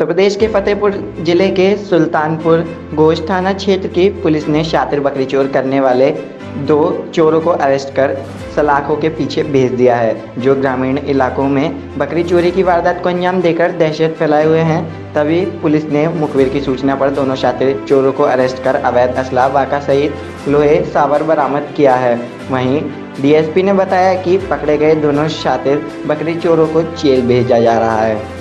उत्तर प्रदेश के फतेहपुर जिले के सुल्तानपुर गोश्त थाना क्षेत्र की पुलिस ने शातिर बकरी चोर करने वाले 2 चोरों को अरेस्ट कर सलाखों के पीछे भेज दिया है, जो ग्रामीण इलाकों में बकरी चोरी की वारदात को अंजाम देकर दहशत फैलाए हुए हैं। तभी पुलिस ने मुखबिर की सूचना पर दोनों शातिर चोरों को अरेस्ट कर अवैध असला वाका सहित लोहे सावर बरामद किया है। वहीं डीएसपी ने बताया कि पकड़े गए दोनों शातिर बकरी चोरों को जेल भेजा जा रहा है।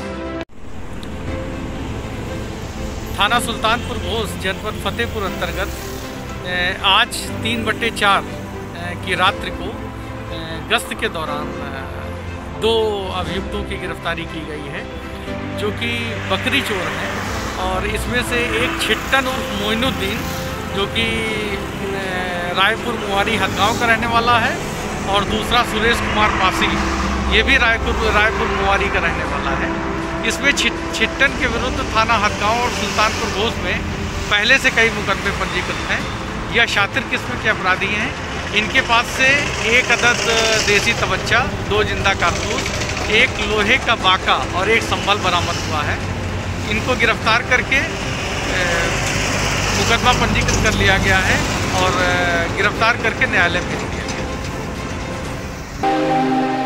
थाना सुल्तानपुर घोष जनपद फतेहपुर अंतर्गत आज 3/4 की रात्रि को गश्त के दौरान 2 अभियुक्तों की गिरफ्तारी की गई है, जो कि बकरी चोर हैं। और इसमें से एक छिट्टन उर्फ मोइनुद्दीन, जो कि रायपुर मुहारी हदगांव का रहने वाला है, और दूसरा सुरेश कुमार पासी, ये भी रायपुर मुहारी का रहने वाला है। इसमें छिट्टन के विरुद्ध थाना हदगांव और सुल्तानपुर घोष में पहले से कई मुकदमे पंजीकृत हैं। यह शातिर किस्म के अपराधी हैं। इनके पास से 1 अदद देसी तबच्चा, 2 जिंदा कारतूस, 1 लोहे का बाका और 1 संभल बरामद हुआ है। इनको गिरफ्तार करके मुकदमा पंजीकृत कर लिया गया है और गिरफ्तार करके न्यायालय भेज दिया गया है।